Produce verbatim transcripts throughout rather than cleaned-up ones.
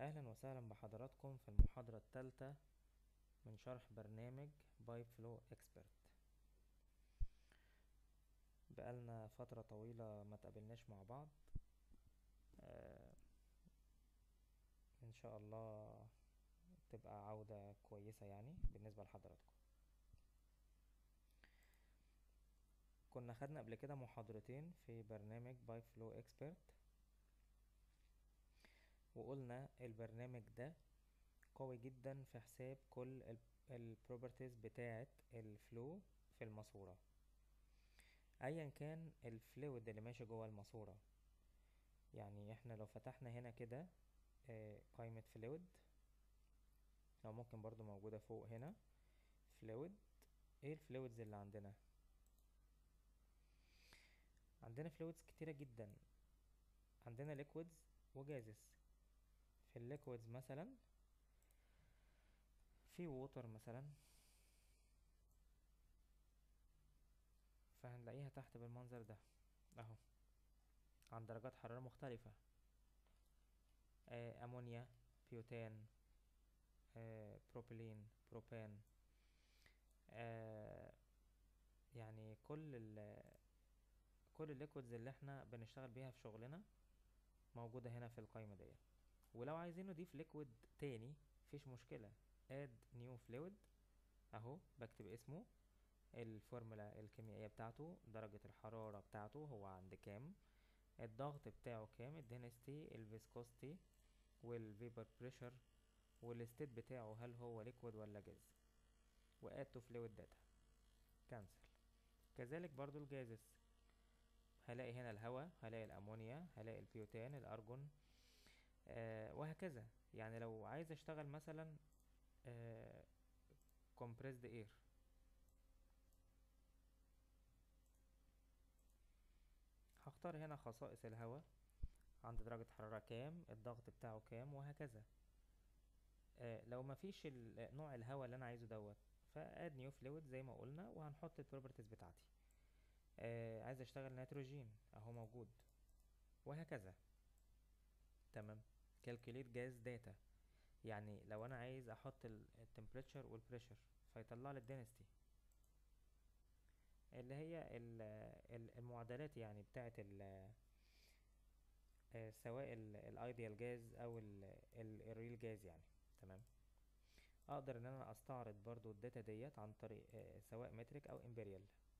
اهلا وسهلا بحضراتكم في المحاضرة الثالثة من شرح برنامج بايب فلو اكسبرت. بقالنا فترة طويلة ما تقابلناش مع بعض. آه ان شاء الله تبقى عودة كويسة يعني بالنسبة لحضراتكم. كنا خدنا قبل كده محاضرتين في برنامج بايب فلو اكسبرت، وقلنا البرنامج ده قوي جدا في حساب كل البروبرتيز بتاعة الفلو في الماسورة، ايا كان الفلويد اللي ماشي جوه الماسورة. يعني احنا لو فتحنا هنا كده آه، قائمة فلويد، او ممكن برضو موجودة فوق هنا فلويد. ايه الفلويدز اللي عندنا؟ عندنا فلويدز كتيرة جدا. عندنا ليكويدز وجازز. في الليكويدز مثلا في ووتر مثلا، فهنلاقيها تحت بالمنظر ده اهو، عن درجات حرارة مختلفة. آه، امونيا، بيوتان، آه، بروبيلين، بروبان. آه، يعني كل ال كل الليكويدز اللي احنا بنشتغل بيها في شغلنا موجودة هنا في القائمة ديت. ولو عايزين نضيف ليكويد تاني مفيش مشكلة، add new fluid اهو، بكتب اسمه، الفورمولا الكيميائية بتاعته، درجة الحرارة بتاعته هو عند كام، الضغط بتاعه كام، الدنسيتي، الفيسكوستي، والفيبر بريشر، والستيت بتاعه هل هو ليكويد ولا جاز، واد تو فلويد داتا، كانسل. كذلك برضو الجازز، هلاقي هنا الهواء، هلاقي الامونيا، هلاقي البيوتان، الارجون، آه وهكذا. يعني لو عايز اشتغل مثلا آه compressed air، هختار هنا خصائص الهواء، عند درجة حرارة كام، الضغط بتاعه كام، وهكذا. آه لو مفيش نوع الهواء اللي انا عايزه دوت، فاد نيو فلويد زي ما قلنا، وهنحط البروبرتيز بتاعتي. آه عايز اشتغل نيتروجين اهو موجود، وهكذا. تمام. calculate gas data، يعني لو انا عايز احط التمبريتشر والبريشر فيطلع لي الدنسيتي، اللي هي ال- ال- المعادلات يعني بتاعه ال- آه، سواء الايديال جاز او الريل جاز يعني. تمام. اقدر ان انا استعرض برضو الداتا ديت عن طريق آه، سواء متريك او امبريال.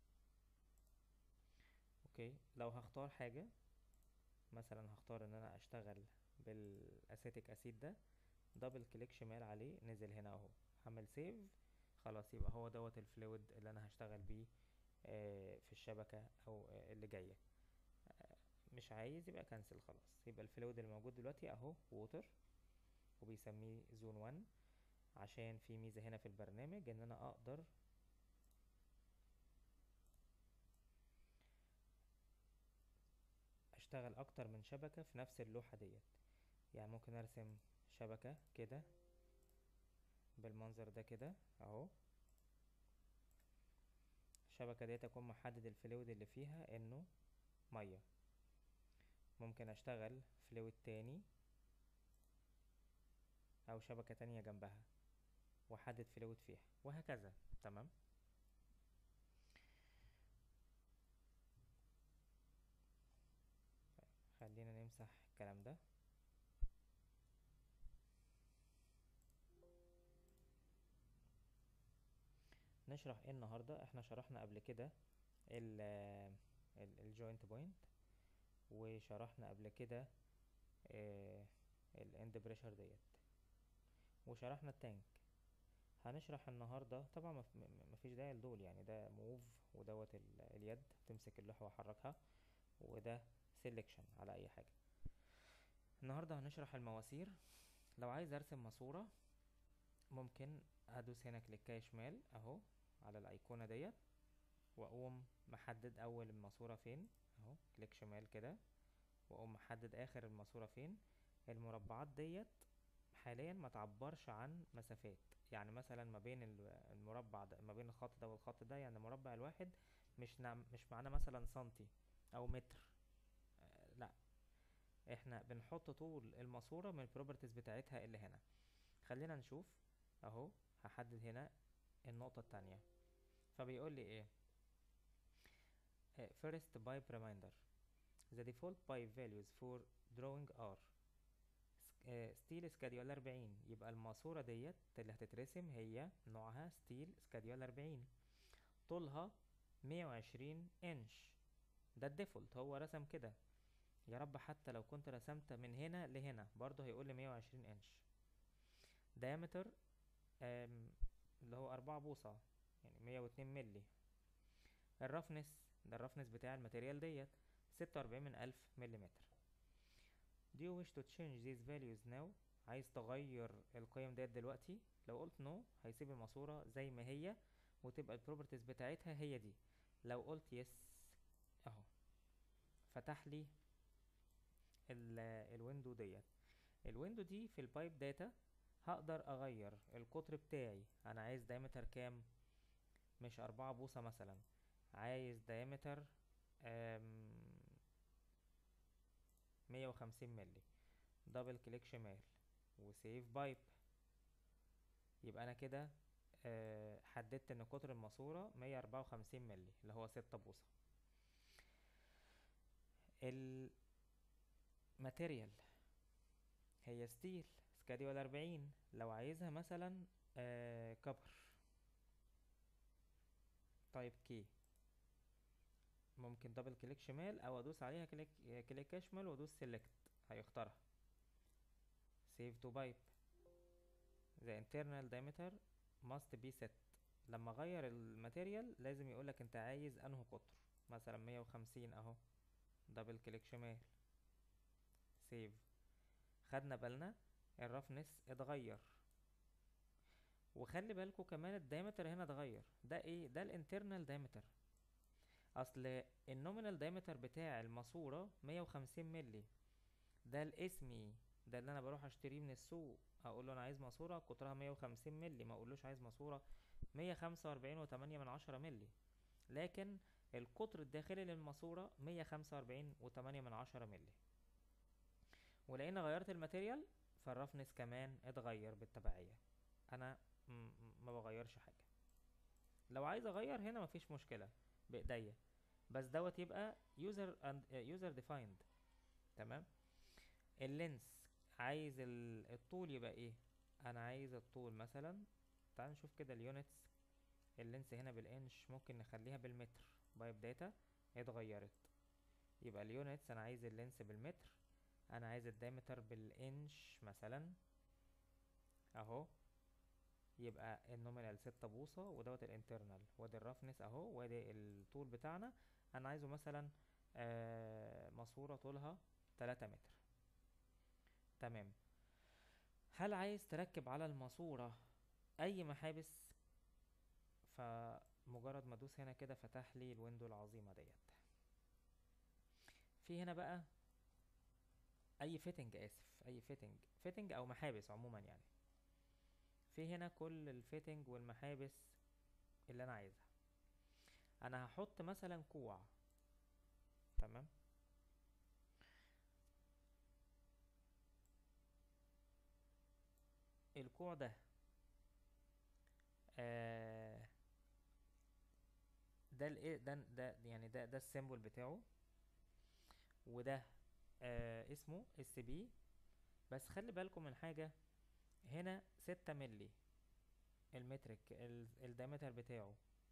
اوكي، لو هختار حاجة مثلا، هختار ان انا اشتغل بالاسيتيك اسيد ده، دبل كليك شمال عليه، نزل هنا اهو، هعمل سيف. خلاص، يبقى هو دوت الفلويد اللي انا هشتغل بيه آه، في الشبكة او آه، اللي جاية. مش عايز يبقى كنسل خلاص. يبقى الفلويد اللي موجود دلوقتي اهو ووتر، وبيسميه زون واحد، عشان في ميزة هنا في البرنامج ان انا اقدر اشتغل اكتر من شبكة في نفس اللوحة ديت. يعني ممكن ارسم شبكة كده بالمنظر ده كده اهو، الشبكة ديت اكون محدد الفلويد اللي فيها انه مية. ممكن اشتغل فلويد تاني او شبكة تانية جنبها واحدد فلويد فيها، وهكذا. تمام. خلينا نمسح الكلام ده. نشرح ايه النهاردة؟ احنا شرحنا قبل كده الجوينت بوينت، وشرحنا قبل كده الاند بريشر ديت، وشرحنا التانك. هنشرح النهاردة طبعا مف- م- مفيش داعي لدول، يعني ده موف، ودوت ال- اليد تمسك اللوحة واحركها، وده سيلكشن على اي حاجة. النهاردة هنشرح المواسير. لو عايز ارسم ماسورة، ممكن ادوس هنا كليكاية شمال اهو على الايقونة ديت، واقوم محدد اول الماسورة فين اهو، كليك شمال كده، واقوم محدد اخر الماسورة فين. المربعات ديت حاليا ما تعبرش عن مسافات، يعني مثلا ما بين ال- المربع ده، ما بين الخط ده والخط ده، يعني المربع الواحد مش نعم مش معناه مثلا سنتي او متر. آه لا، احنا بنحط طول الماسورة من البروبرتيز بتاعتها اللي هنا. خلينا نشوف اهو. هحدد هنا النقطة التانية، فبيقول لي ايه؟ آه، first pipe reminder the default pipe values for drawing are ستيل سكاديول أربعين. يبقى الماسورة ديت اللي هتترسم هي نوعها ستيل سكاديول أربعين، طولها مية وعشرين انش. ده الديفولت، هو رسم كده. يا رب حتى لو كنت رسمت من هنا لهنا برضه هيقول لي مية وعشرين انش. diameter اللي هو أربعة بوصة، يعني مية واتنين ملي. الرفنس، ده الرفنس بتاع الماتيريال ديت ستة وأربعين من ألف مليمتر. Do you wish to change these values now؟ عايز تغير القيم ديت دلوقتي؟ لو قلت no هيسيب الماسورة زي ما هي وتبقى البروبرتيز بتاعتها هي دي. لو قلت yes اهو فتح لي الويندو ديت. الويندو دي في البايب داتا هقدر اغير القطر بتاعي. انا عايز دايمتر كام؟ مش أربعة بوصة مثلا، عايز دايمتر مية وخمسين ملي. دبل كليك شمال وسيف بايب. يبقى انا كده أه حددت ان قطر الماسورة مية وأربعة وخمسين ملي اللي هو ستة بوصة. الماتيريال هي ستيل سكاديول أربعين. لو عايزها مثلا أه كبر تايب كي، ممكن دبل كليك شمال او ادوس عليها كليك كليك شمال وادوس سيلكت هيختارها. سيف تو بايب. the internal diameter must be set. لما اغير الماتيريال لازم يقولك انت عايز انه قطر، مثلا مية وخمسين اهو. دبل كليك شمال سيف. خدنا بالنا الرفنس اتغير، وخلي بالكوا كمان الدايمتر هنا اتغير. ده ايه؟ ده الانترنال دايمتر. اصل النومينال دايمتر بتاع الماسورة مية وخمسين ملي، ده الاسمي، ده اللي انا بروح اشتريه من السوق. اقول له انا عايز ماسورة قطرها مية وخمسين ملي، ما اقولوش عايز ماسورة مية وخمسة وأربعين وتمانية من عشرة ملي. لكن القطر الداخلي للماسورة مية وخمسة وأربعين وتمانية من عشرة ملي. ولقينا غيرت الماتيريال فالرفنس كمان اتغير بالتبعية. انا ما بغيرش حاجة. لو عايز اغير هنا مفيش مشكلة بايديا، بس دوت يبقى user and user defined. تمام. اللينس عايز الطول يبقى ايه؟ انا عايز الطول مثلا، تعال نشوف كده اليونتس. اللينس هنا بالانش، ممكن نخليها بالمتر. بايب داتا اتغيرت. يبقى اليونتس انا عايز اللينس بالمتر، انا عايز الدايمتر بالانش مثلا اهو. يبقى النومينال ستة بوصة ودوت الانترنال، وادي الرفنس اهو، وادي الطول بتاعنا. انا عايزه مثلا آه ماسورة طولها تلاتة متر. تمام. هل عايز تركب على الماسورة اي محابس؟ فمجرد ما ادوس هنا كده فتح لي الويندو العظيمة ديت. في هنا بقى اي فيتنج، اسف اي فيتنج فيتنج او محابس عموما يعني. في هنا كل الفيتنج والمحابس اللي انا عايزها. انا هحط مثلا كوع. تمام. الكوع ده آه ده الايه ده ده يعني ده ده السيمبل بتاعه، وده آه اسمه اس بي. بس خلي بالكم من حاجة، هنا ستة ملي المترك الدايمتر بتاعه،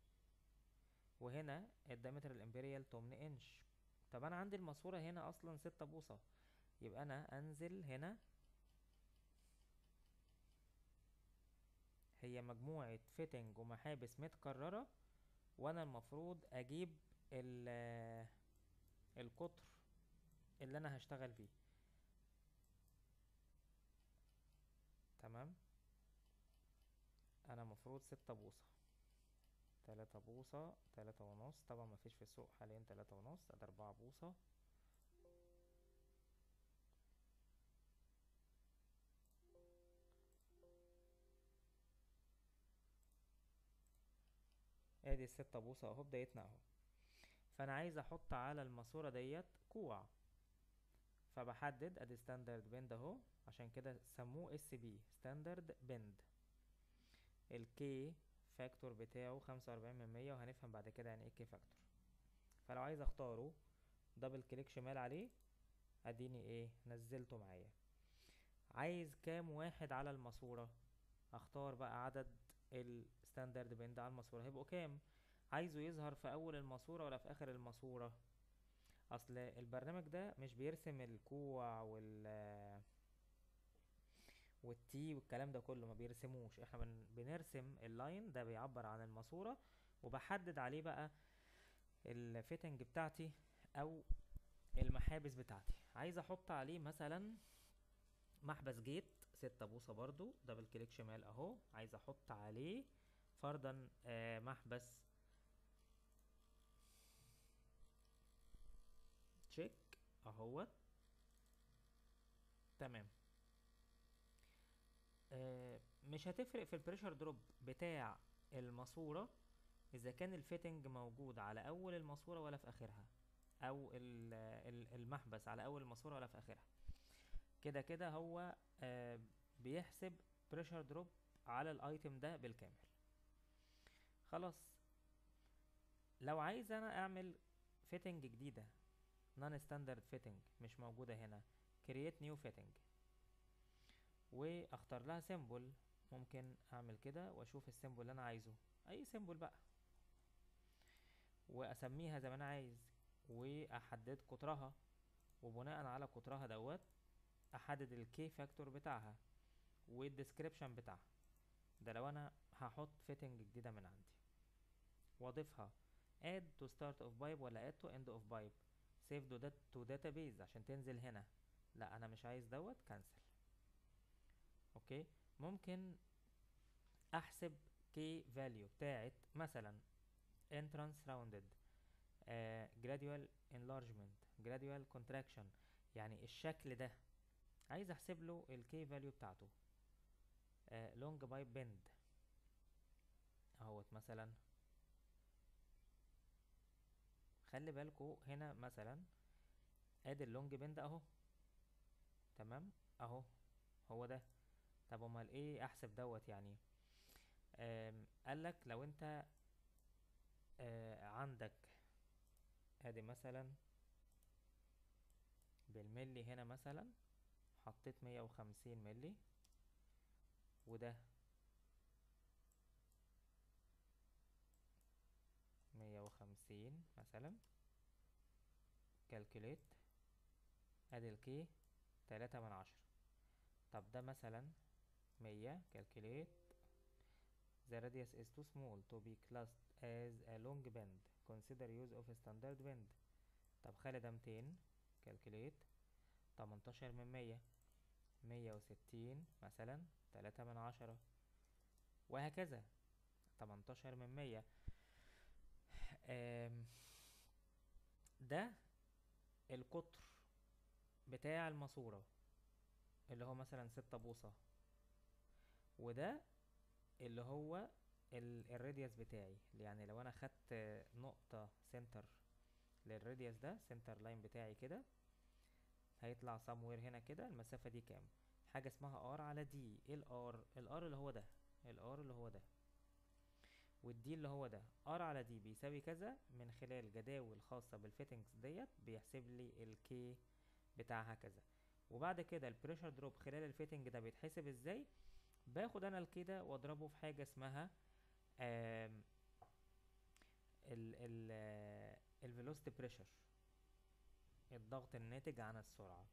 وهنا الدايمتر الامبريال تمن انش. طب انا عندي الماسورة هنا اصلا ستة بوصة، يبقى انا انزل هنا. هي مجموعة فيتنج ومحابس متكررة، وانا المفروض اجيب القطر اللي انا هشتغل بيه. تمام. انا مفروض ستة بوصة، تلاتة بوصة، تلاتة ونص. طبعا مفيش في السوق حاليا تلاتة ونص. ادي اربعة بوصة. ادي الستة بوصة اهو، بدايتنا اهو. فانا عايز احط على الماسورة ديت كوع، فبحدد ادي ستاندرد بند اهو، عشان كده سموه اس بي ستاندرد بند. الكي فاكتور بتاعه خمسة واربعين من مية، وهنفهم بعد كده يعني ايه كي فاكتور. فلو عايز اختاره دبل كليك شمال عليه، اديني ايه نزلته معايا. عايز كام واحد على الماسورة، اختار بقى عدد الستاندرد بند على الماسورة هيبقوا كام. عايزه يظهر في اول الماسورة ولا في اخر الماسورة؟ اصل البرنامج ده مش بيرسم الكوع وال والتي والكلام ده كله، ما بيرسموش. احنا بن... بنرسم اللاين ده بيعبر عن الماسورة، وبحدد عليه بقى الفيتنج بتاعتي او المحابس بتاعتي. عايز احط عليه مثلا محبس جيت ستة بوصة برضو، دبل كليك شمال اهو. عايز احط عليه فرضا آه محبس تشيك اهوت. تمام. آه مش هتفرق في البريشر دروب بتاع الماسورة اذا كان الفيتنج موجود على اول الماسورة ولا في اخرها، او ال- ال- المحبس على اول الماسورة ولا في اخرها. كده كده هو آه بيحسب بريشر دروب على الايتم ده بالكامل. خلاص. لو عايز انا اعمل فيتنج جديدة نون ستاندرد فيتنج مش موجودة هنا، create new fitting واختار لها سيمبل. ممكن اعمل كده واشوف السيمبل اللي انا عايزه، اي سيمبل بقى، واسميها زي ما انا عايز، واحدد قطرها، وبناء على قطرها دوت احدد الكي فاكتور بتاعها والديسكريبشن بتاعها. ده لو انا هحط فيتنج جديدة من عندي، واضيفها add to start of pipe ولا add to end of pipe، save to dat- to database عشان تنزل هنا. لا انا مش عايز دوت، كنسل. اوكي. ممكن احسب كي فاليو بتاعت مثلا entrance rounded، آه gradual enlargement gradual contraction، يعني الشكل ده عايز احسب له الكي فاليو بتاعته. آه long pipe bend اهوت مثلا. خلي بالكو هنا مثلا ادي اللونج بند اهو. تمام اهو، هو ده. طب امال ايه احسب دوت يعني؟ آم، قالك لو انت آه عندك ادي مثلا بالملي هنا مثلا، حطيت مية وخمسين ملي، وده مية وخمسين مثلا، كالكوليت. ادي الكي تلاتة من عشرة. طب ده مثلا مية، كالكوليت. the radius is too small to be classed as a long bend, consider use of standard bend. طب خلي ده ميتين، كالكوليت. تمنتاشر من مية، مية وستين مثلا، تلاتة من عشرة، وهكذا. تمنتاشر من مية. آم، ده القطر بتاع الماسورة اللي هو مثلا ستة بوصة، وده اللي هو ال- الراديوس بتاعي. يعني لو انا خدت نقطة سنتر للراديوس ده، سنتر لاين بتاعي كده، هيطلع somewhere هنا كده. المسافة دي كام؟ حاجة اسمها r على d. ايه الار؟ الار اللي هو ده، الار اللي هو ده، والدي اللي هو ده. r على d بيساوي كذا، من خلال جداول خاصة بالفيتنجز ديت بيحسب لي الكي بتاعها كذا. وبعد كده البريشر دروب خلال الفيتنج ده بيتحسب ازاي؟ باخد انا الكي ده واضربه في حاجة اسمها آم، ال ال الفيلوسيتي بريشر، الضغط الناتج عن السرعة.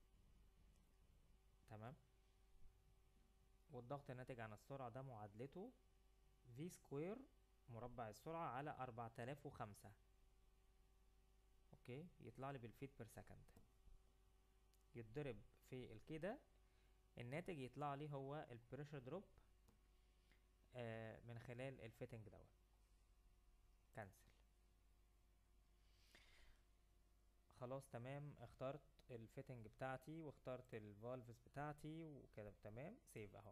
تمام. والضغط الناتج عن السرعة ده معادلته في سكوير مربع السرعة على أربعة آلاف وخمسة. اوكي، يطلع لي بالفيت بير سكند، يتضرب في الكي ده، الناتج يطلع لي هو البريشر دروب آه من خلال الفيتنج دوت. كنسل. خلاص تمام. اخترت الفيتنج بتاعتي واخترت الفالفز بتاعتي وكده. تمام. سيف اهو.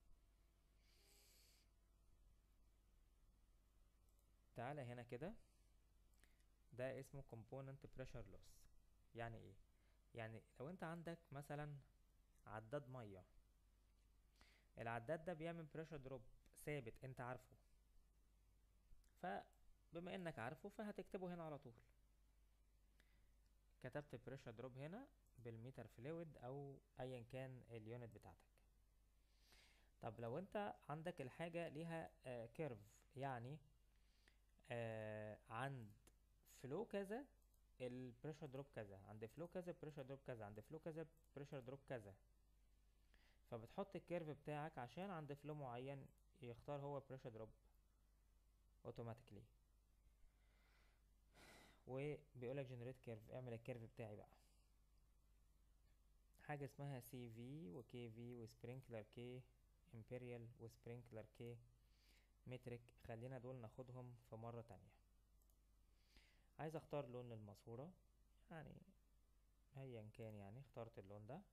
تعالى هنا كده، ده اسمه component pressure loss. يعني ايه؟ يعني لو انت عندك مثلا عداد ميه، العداد ده بيعمل بريشر دروب ثابت انت عارفه، فبما انك عارفه فهتكتبه هنا على طول. كتبت بريشر دروب هنا بالمتر فلويد او ايا كان اليونت بتاعتك. طب لو انت عندك الحاجة ليها آه كيرف، يعني آه عند فلو كذا البريشر دروب كذا، عند فلو كذا بريشر دروب كذا، عند فلو كذا بريشر دروب كذا، فبتحط الكيرف بتاعك عشان عند فلو معين يختار هو بريشر دروب اوتوماتيكلي. وبيقولك جنريت كيرف، اعمل الكيرف بتاعي بقى. حاجة اسمها سي في وكي في وسبرينكلر كي امبريال وسبرينكلر كي مترك، خلينا دول ناخدهم في مرة تانية. عايز اختار لون للماسورة، يعني ايا كان، يعني اخترت اللون ده.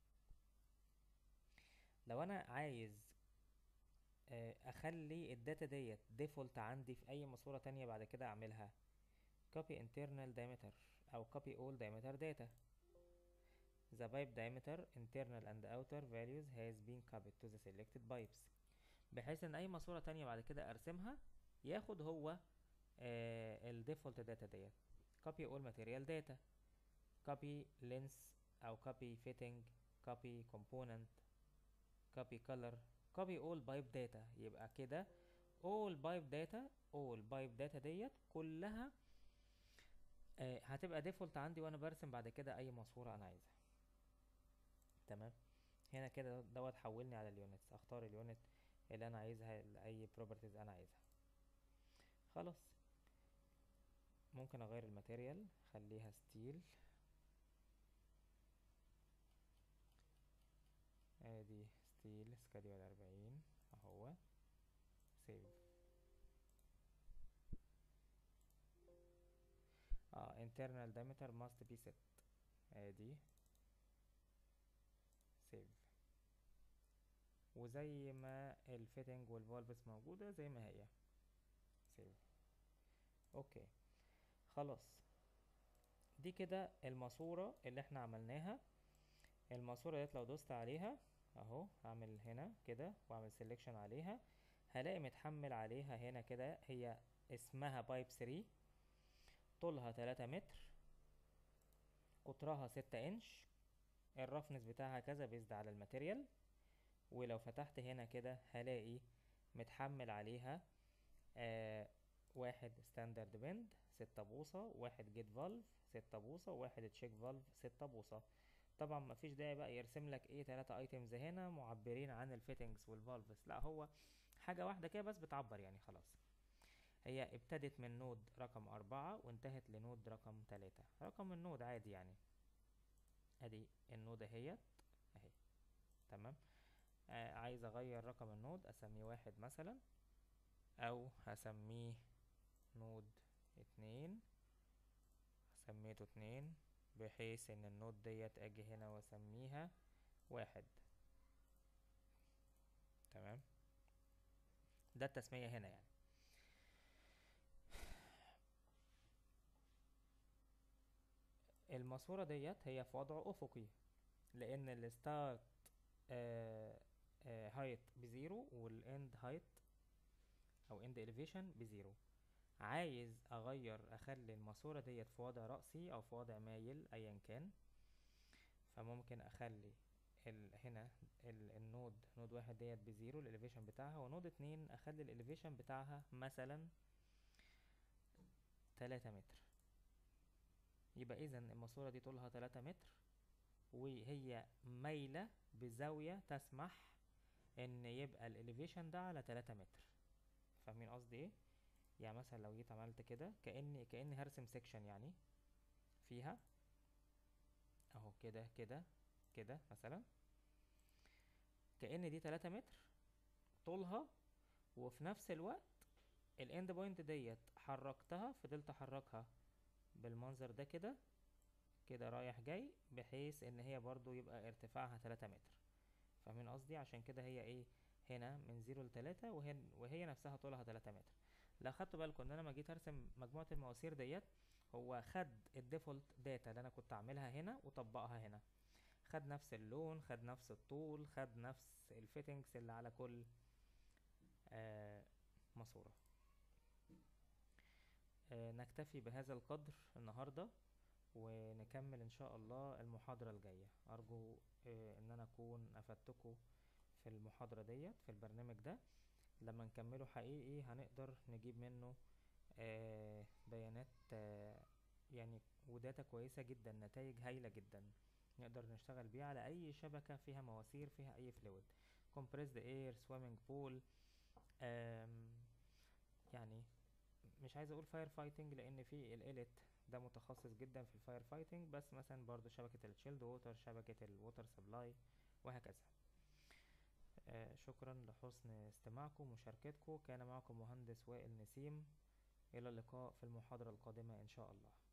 لو انا عايز آه، اخلي الداتا ديت ديفولت عندي في اي ماسورة تانية بعد كده اعملها copy internal diameter او copy all diameter data. The pipe diameter internal and outer values has been copied to the selected pipes، بحيث ان اي ماسورة تانية بعد كده ارسمها ياخد هو آه الديفولت داتا ديت. copy all material data، copy length او copy fitting، copy component، copy color، copy all pipe data. يبقى كده all pipe data all pipe data ديت كلها آه هتبقى ديفولت عندي وانا برسم بعد كده اي ماسورة انا عايزها. تمام. هنا كده دوت حولني على اليونتس، اختار اليونت اللي انا عايزها لاي بروبرتيز انا عايزها. خلاص. ممكن اغير الماتيريال، خليها ستيل، ادي ستيل سكادول اربعين اهو. سيف. اه internal diameter must be set، ادي سيف. وزي ما الفيتنج والفالفز موجودة زي ما هي، سيف. اوكي خلاص. دي كده الماسورة اللي احنا عملناها. الماسورة ديت لو دوست عليها اهو، هعمل هنا كده واعمل سيلكشن عليها، هلاقي متحمل عليها هنا كده، هي اسمها بايب ثري، طولها تلاتة متر، قطرها ستة انش، الرفنس بتاعها كذا بيزد على الماتيريال. ولو فتحت هنا كده هلاقي متحمل عليها آه واحد ستاندرد بند ستة بوصة، واحد جيت فالف ستة بوصة، وواحد تشيك فالف ستة بوصة. طبعا مفيش داعي بقى يرسم لك ايه تلاتة ايتمز هنا معبرين عن الفيتنجز والفالفز، لا هو حاجة واحدة كده بس بتعبر يعني خلاص. هي ابتدت من نود رقم أربعة وانتهت لنود رقم تلاتة، رقم النود عادي يعني. ادي النود اهيت اهي. تمام. آه عايز اغير رقم النود، اسميه واحد مثلا، او هسميه نود اتنين، سميته اتنين، بحيث ان النود ديت اجي هنا واسميها واحد. تمام. ده التسمية هنا يعني. الماسورة ديت هي في وضع افقي، لان الستارت هايت بزيرو والاند هايت او اند اليفيشن بزيرو. عايز اغير اخلي الماسورة ديت في وضع رأسي او في وضع مايل ايا كان، فممكن اخلي ال هنا ال النود نود واحد ديت بزيرو الاليفيشن بتاعها، ونود اتنين اخلي الاليفيشن بتاعها مثلا تلاتة متر. يبقى اذا الماسورة دي طولها تلاتة متر، وهي مايلة بزاوية تسمح ان يبقى الاليفيشن ده على تلاتة متر. فاهمين قصدي ايه؟ يعني مثلا لو جيت عملت كده كأني كأني هرسم سيكشن يعني فيها اهو كده كده كده مثلا، كأن دي تلاتة متر طولها، وفي نفس الوقت الاند بوينت ديت حركتها، فضلت احركها بالمنظر ده كده كده رايح جاي، بحيث ان هي برضو يبقى ارتفاعها تلاتة متر. فاهمين قصدي؟ عشان كده هي ايه هنا من زيرو لتلاتة، وهي, وهي نفسها طولها تلاتة متر. لو خدتوا بالكم ان انا لما جيت ارسم مجموعة المواسير ديت هو خد الديفولت داتا اللي انا كنت عاملها هنا وطبقها هنا، خد نفس اللون، خد نفس الطول، خد نفس الفيتنجز اللي على كل آه ماسورة. آه نكتفي بهذا القدر النهاردة، ونكمل ان شاء الله المحاضرة الجاية. ارجو آه ان انا اكون افدتكم في المحاضرة ديت في البرنامج ده. لما نكمله حقيقي هنقدر نجيب منه آه بيانات آه يعني وداتا كويسة جدا، نتائج هايلة جدا نقدر نشتغل بيها على اي شبكة فيها مواسير، فيها اي فلويد، compressed air، swimming pool. آم يعني مش عايز اقول فاير فايتنج لان في الاليت ده متخصص جدا في الفاير فايتنج، بس مثلا برضو شبكة الشيلد ووتر، شبكة الووتر سبلاي، وهكذا. آه شكرا لحسن استماعكم ومشاركتكم. كان معكم مهندس وائل نسيم. إلى اللقاء في المحاضرة القادمة إن شاء الله.